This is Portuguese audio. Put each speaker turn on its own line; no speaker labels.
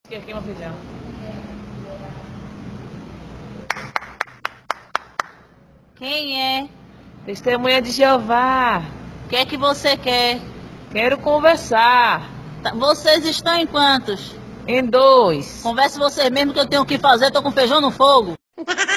Aqui, meu feijão.
Quem é?
Testemunha de Jeová.
O que é que você quer?
Quero conversar.
Vocês estão em quantos?
Em 2.
Converse vocês mesmo que eu tenho o que fazer, tô com feijão no fogo.